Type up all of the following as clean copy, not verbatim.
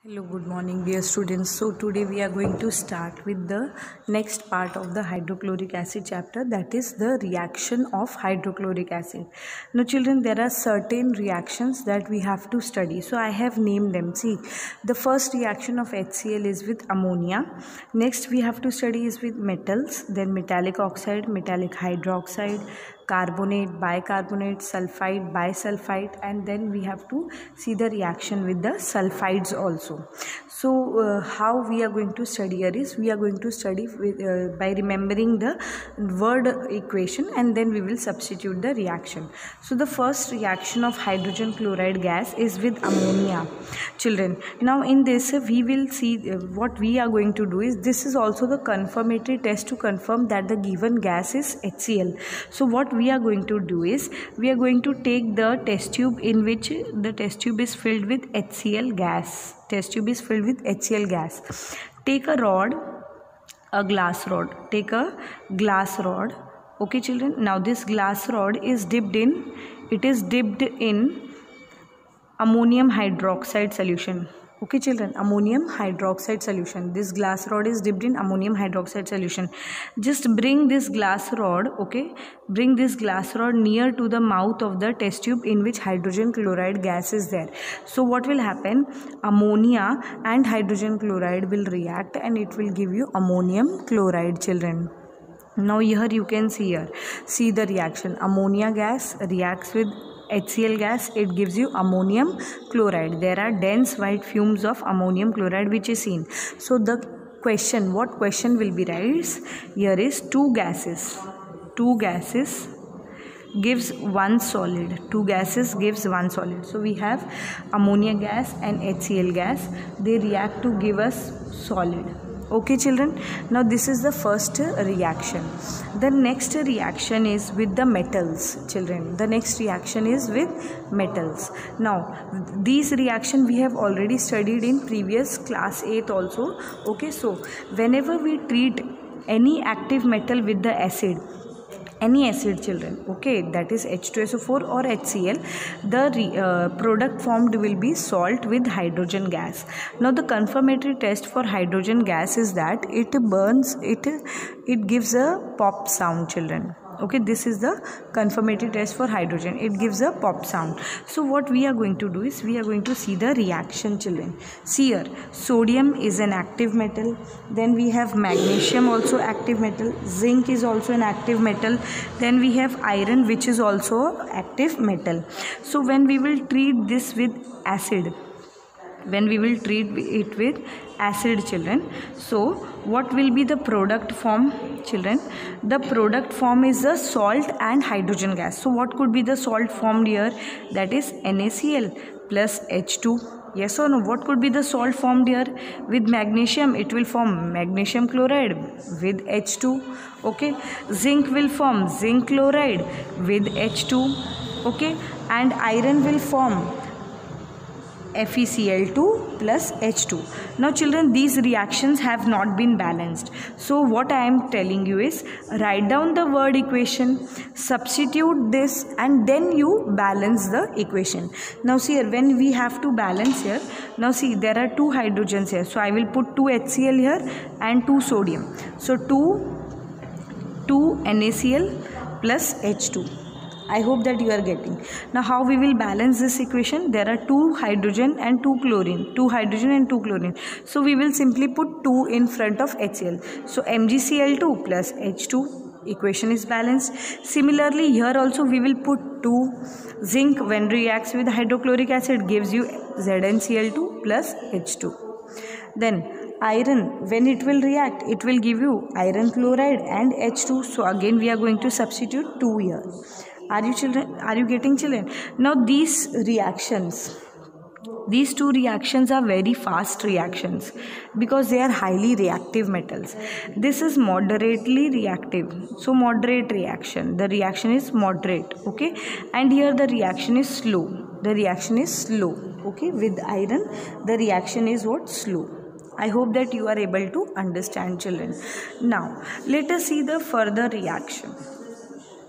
Hello, good morning, dear students. So, today we are going to start with the next part of the hydrochloric acid chapter, that is the reaction of hydrochloric acid. Now, children, there are certain reactions that we have to study. So, I have named them. See, the first reaction of HCl is with ammonia. Next, we have to study is with metals, then metallic oxide, metallic hydroxide, carbonate, bicarbonate, sulfide, bisulfite, and then we have to see the reaction with the sulfides also. So how we are going to study here is we are going to study with, by remembering the word equation, and then we will substitute the reaction. So the first reaction of hydrogen chloride gas is with ammonia, children. Now in this we will see what we are going to do is, this is also the confirmatory test to confirm that the given gas is HCl. So what we are going to do is, we are going to take the test tube in which the test tube is filled with HCl gas. Test tube is filled with HCl gas. Take a rod, a glass rod. Take a glass rod. Okay, children. Now this glass rod is dipped in. It is dipped in ammonium hydroxide solution. Okay, children, ammonium hydroxide solution. This glass rod is dipped in ammonium hydroxide solution. Just bring this glass rod, okay, bring this glass rod near to the mouth of the test tube in which hydrogen chloride gas is there. So what will happen? Ammonia and hydrogen chloride will react and it will give you ammonium chloride, children. Now here you can see the reaction. Ammonia gas reacts with HCl gas, it gives you ammonium chloride. There are dense white fumes of ammonium chloride which is seen. So the question, what question will be raised here is, two gases gives one solid. Two gases gives one solid. So we have ammonia gas and HCl gas. They react to give us solid. Okay, children. Now this is the first reaction. The next reaction is with the metals, children. The next reaction is with metals. Now these reaction we have already studied in previous class 8 also. Okay, so whenever we treat any active metal with the acid, any acid, children, okay, that is H2SO4 or HCl, the product formed will be salt with hydrogen gas. Now the confirmatory test for hydrogen gas is that it burns, it gives a pop sound, children. Okay, this is the confirmatory test for hydrogen. It gives a pop sound. So what we are going to do is, we are going to see the reaction, children. See here, sodium is an active metal. Then we have magnesium, also active metal. Zinc is also an active metal. Then we have iron, which is also active metal. So when we will treat this with acid, children, so what will be the product form, children? The product form is the salt and hydrogen gas. So what could be the salt formed here? That is NaCl plus H2. Yes or no? What could be the salt formed here? With magnesium, it will form magnesium chloride with H2. Okay, zinc will form zinc chloride with H2. Okay, and iron will form FeCl2 plus H2. Now children, these reactions have not been balanced. So what I am telling you is, write down the word equation, substitute this, and then you balance the equation. Now see here, when we have to balance here, now see there are two hydrogens here. So I will put 2 HCl here and 2 sodium. So 2 NaCl plus H2. I hope that you are getting. Now how we will balance this equation? There are 2 hydrogen and 2 chlorine. 2 hydrogen and 2 chlorine. So we will simply put 2 in front of HCl. So MgCl2 plus H2. Equation is balanced. Similarly here also we will put 2. Zinc when reacts with hydrochloric acid gives you ZnCl2 plus H2. Then iron, when it will react, it will give you iron chloride and H2. So again we are going to substitute 2 here. Are you children? Are you getting, children? Now these reactions, these two reactions are very fast reactions because they are highly reactive metals. This is moderately reactive. So moderate reaction. The reaction is moderate. Okay. And here the reaction is slow. The reaction is slow. Okay. With iron, the reaction is what? Slow. I hope that you are able to understand, children. Now let us see the further reaction.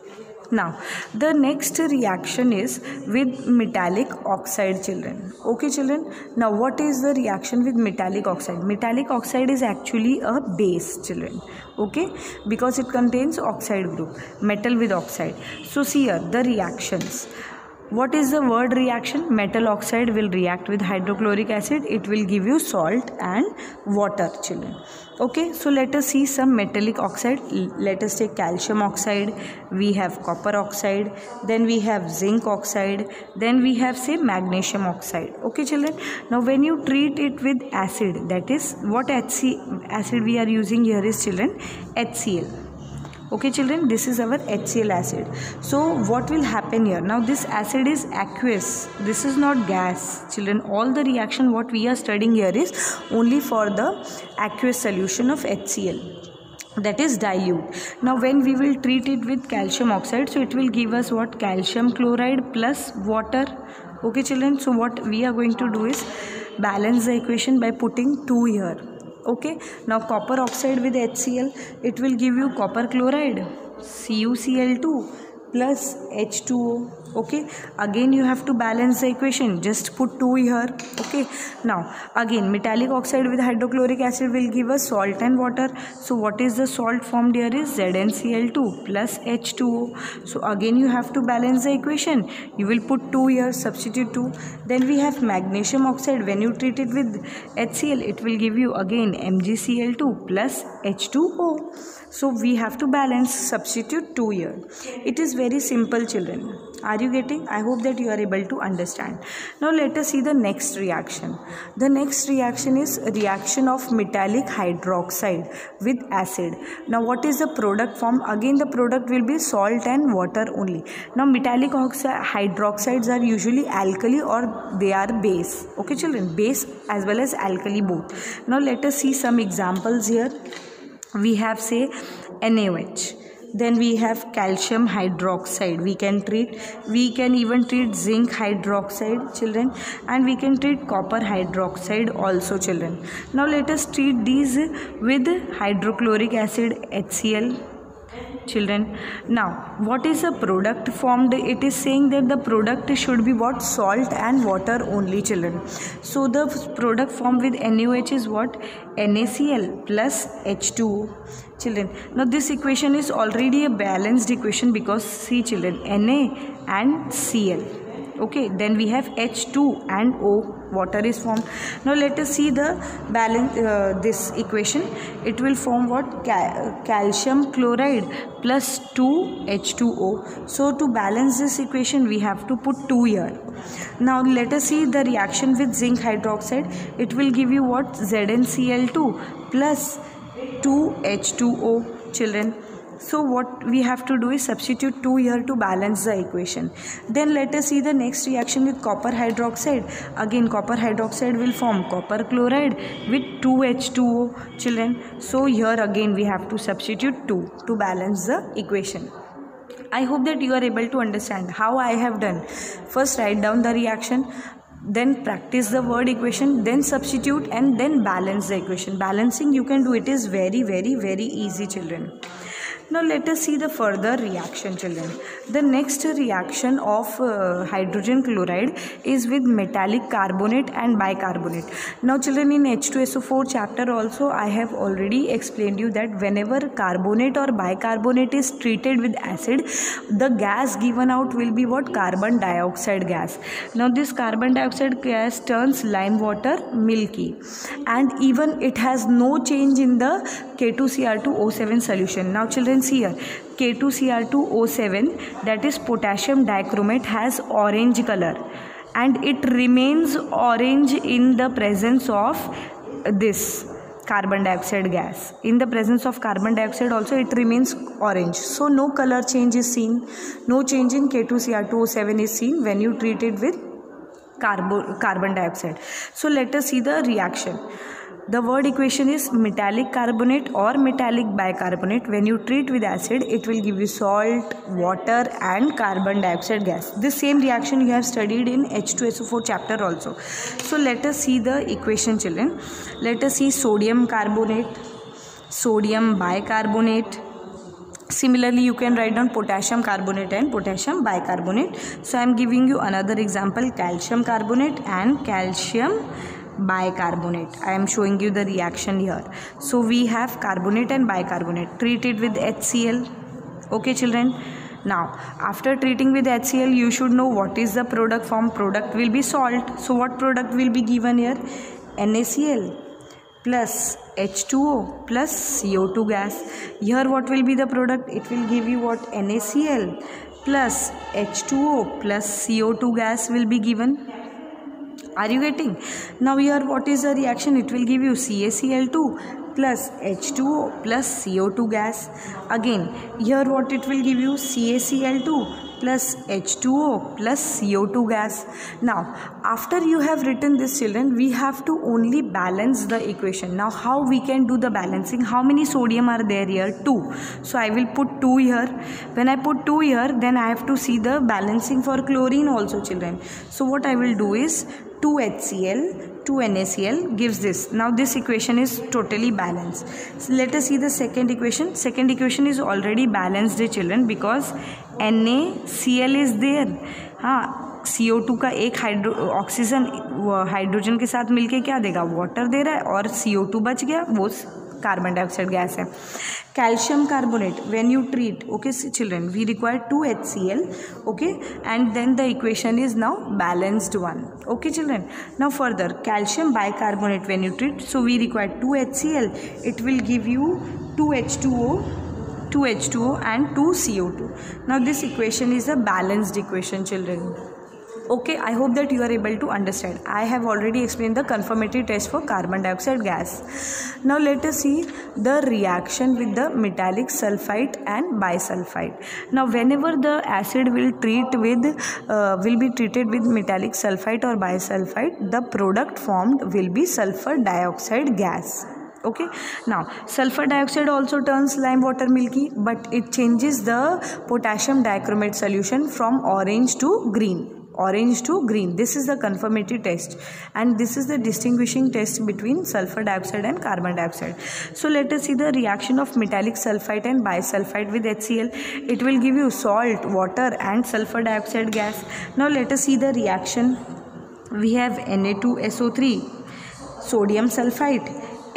Now, the next reaction is with metallic oxide, children. Okay, children. Now, what is the reaction with metallic oxide? Metallic oxide is actually a base, children. Okay, because it contains oxide group, metal with oxide. So, see here the reactions. What is the word reaction? Metal oxide will react with hydrochloric acid. It will give you salt and water, children. Okay, so let us see some metallic oxide. Let us take calcium oxide. We have copper oxide. Then we have zinc oxide. Then we have, say, magnesium oxide. Okay, children. Now, when you treat it with acid, that is what acid we are using here is, children, HCl. Okay, children, this is our HCl acid. So what will happen here? Now this acid is aqueous. This is not gas, children. All the reaction what we are studying here is only for the aqueous solution of HCl, that is dilute. Now when we will treat it with calcium oxide, so it will give us what? Calcium chloride plus water. Okay, children, so what we are going to do is balance the equation by putting 2 here. Okay, now copper oxide with HCl, it will give you copper chloride, CuCl2 plus H2O. Okay, again you have to balance the equation, just put 2 here. Okay, now again metallic oxide with hydrochloric acid will give us salt and water. So what is the salt formed here is ZnCl2 plus H2O. So again you have to balance the equation, you will put 2 here, substitute 2. Then we have magnesium oxide. When you treat it with HCl, it will give you again MgCl2 plus H2O. So we have to balance, substitute 2 here. It is very simple, children. Are you getting? I hope that you are able to understand. Now let us see the next reaction. The next reaction is reaction of metallic hydroxide with acid. Now what is the product form? Again the product will be salt and water only. Now metallic hydroxides are usually alkali or they are base. Okay, children, base as well as alkali both. Now let us see some examples here. We have, say, NaOH. Then we have calcium hydroxide. We can even treat zinc hydroxide, children, and we can treat copper hydroxide also, children. Now let us treat these with hydrochloric acid, HCl, children. Now what is the product formed? It is saying that the product should be what? Salt and water only, children. So the product formed with NaOH is what? NaCl plus H2O, children. Now this equation is already a balanced equation because, see, children, Na and Cl. Okay, then we have H2 and O, water is formed. Now let us see the balance, this equation. It will form what? Calcium chloride plus 2H2O. So to balance this equation we have to put 2 here. Now let us see the reaction with zinc hydroxide. It will give you what? ZnCl2 plus 2H2O, children. So what we have to do is substitute 2 here to balance the equation. Then let us see the next reaction with copper hydroxide. Again copper hydroxide will form copper chloride with 2H2O, children. So here again we have to substitute 2 to balance the equation. I hope that you are able to understand how I have done. First write down the reaction, then practice the word equation, then substitute, and then balance the equation. Balancing you can do, it is very easy, children. Now let us see the further reaction, children. The next reaction of hydrogen chloride is with metallic carbonate and bicarbonate. Now children, in H2SO4 chapter also I have already explained you that whenever carbonate or bicarbonate is treated with acid, the gas given out will be what? Carbon dioxide gas. Now this carbon dioxide gas turns lime water milky, and even it has no change in the K2Cr2O7 solution. Now children, see here, K2Cr2O7, that is potassium dichromate, has orange color, and it remains orange in the presence of this carbon dioxide gas. In the presence of carbon dioxide also it remains orange. So no color change is seen, no change in K2Cr2O7 is seen when you treat it with carbon dioxide. So let us see the reaction. The word equation is metallic carbonate or metallic bicarbonate. When you treat with acid, it will give you salt, water and carbon dioxide gas. This same reaction you have studied in H2SO4 chapter also. So let us see the equation, children. Let us see sodium carbonate, sodium bicarbonate, Similarly, you can write down potassium carbonate and potassium bicarbonate. So I am giving you another example, calcium carbonate and calcium bicarbonate. I am showing you the reaction here. So we have carbonate and bicarbonate. Treat it with HCl. Okay children. Now after treating with HCl, you should know what is the product form. Product will be salt. So what product will be given here? NaCl plus H2O plus CO2 gas. Here what will be the product? It will give you what? NaCl plus H2O plus CO2 gas will be given. Are you getting? Now here what is the reaction? It will give you CaCl2 plus H2O plus CO2 gas. Again here what it will give you? CaCl2 plus H2O plus CO2 gas. Now after you have written this children, we have to only balance the equation. Now how we can do the balancing? How many sodium are there here? 2. So I will put 2 here. When I put 2 here, then I have to see the balancing for chlorine also children. So what I will do is 2 HCl, 2 NaCl gives this. Now this equation is totally balanced. So let us see the second equation. Second equation is already balanced children because NaCl is there. हाँ, CO2 का एक oxygen hydrogen के साथ मिलके क्या देगा? Water दे रहा है और CO2 बच गया, वो कार्बन डाइऑक्साइड गैस है. Calcium carbonate, when you treat, okay children, we require 2 HCl, okay, and then the equation is now balanced one. Okay children, now further calcium bicarbonate, when you treat, so we require 2 HCl, it will give you 2 H2O and 2 CO2. Now this equation is a balanced equation children. Okay, I hope that you are able to understand. I have already explained the confirmatory test for carbon dioxide gas. Now let us see the reaction with the metallic sulfite and bisulfite. Now whenever the acid will be treated with metallic sulfite or bisulfite, the product formed will be sulfur dioxide gas. Okay, now sulfur dioxide also turns lime water milky, but it changes the potassium dichromate solution from orange to green. This is the confirmatory test, and this is the distinguishing test between sulfur dioxide and carbon dioxide. So let us see the reaction of metallic sulfite and bisulfite with HCl. It will give you salt, water and sulfur dioxide gas. Now let us see the reaction. We have Na2SO3, sodium sulfite,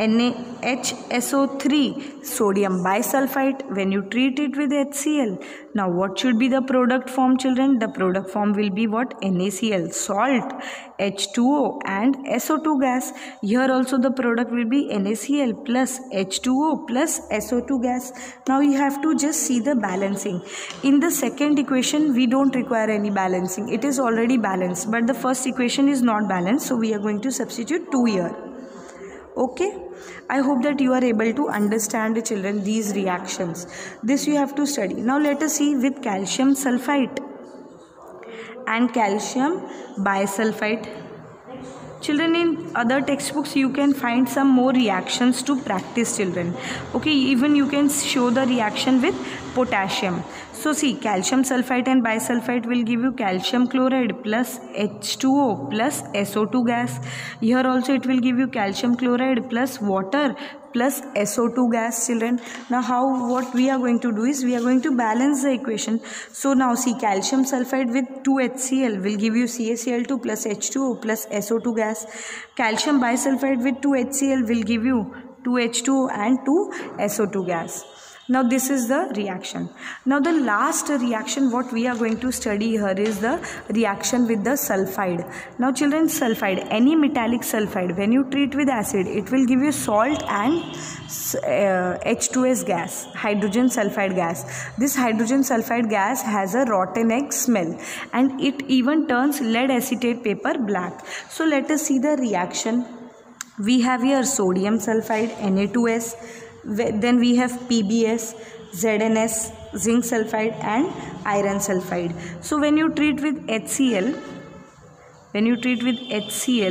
NaHSO3, sodium bisulfite. When you treat it with HCl, now what should be the product form children? The product form will be what? NaCl, salt, H2O and SO2 gas. Here also the product will be NaCl plus H2O plus SO2 gas. Now you have to just see the balancing. In the second equation we don't require any balancing, it is already balanced, but the first equation is not balanced, so we are going to substitute 2 here. Okay, I hope that you are able to understand children these reactions. This you have to study. Now let us see with calcium sulfite and calcium bisulfite. Children, in other textbooks you can find some more reactions to practice children. Okay, even you can show the reaction with potassium. So see, calcium sulfite and bisulfite will give you calcium chloride plus H2O plus SO2 gas. Here also it will give you calcium chloride plus water plus SO2 gas children. Now what we are going to do is we are going to balance the equation. So now see, calcium sulfide with 2 HCl will give you CaCl2 plus H2O plus SO2 gas. Calcium bisulfite with 2 HCl will give you 2 H2O and 2 SO2 gas. Now this is the reaction. Now the last reaction what we are going to study here is the reaction with the sulfide. Now children, sulfide, any metallic sulfide, when you treat with acid, it will give you salt and H2S gas, hydrogen sulfide gas. This hydrogen sulfide gas has a rotten egg smell and it even turns lead acetate paper black. So let us see the reaction. We have here sodium sulfide, Na2S. Then we have PbS, ZnS, zinc sulfide and iron sulfide. So when you treat with HCl,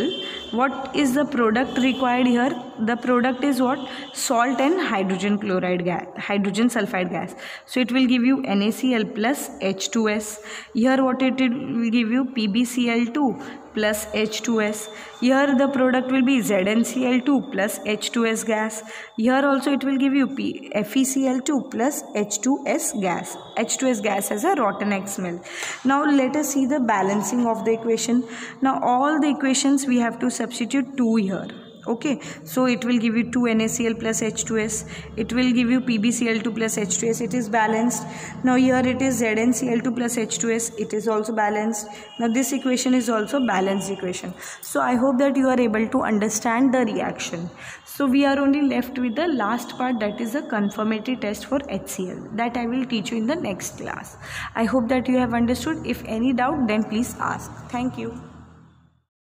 what is the product required here? The product is what? Salt and hydrogen chloride gas, hydrogen sulfide gas. So it will give you NaCl plus H2S. Here what it will give you? PbCl2 plus H2S. Here the product will be ZnCl2 plus H2S gas. Here also it will give you FeCl2 plus H2S gas. H2S gas has a rotten egg smell. Now let us see the balancing of the equation. Now all the equations we have to substitute 2 here. Okay, so it will give you 2 NaCl plus H2S. It will give you PbCl2 plus H2S. It is balanced. Now here it is ZnCl2 plus H2S. It is also balanced. Now this equation is also balanced equation. So I hope that you are able to understand the reaction. So we are only left with the last part, that is the conformity test for HCl. That I will teach you in the next class. I hope that you have understood. If any doubt, then please ask. Thank you.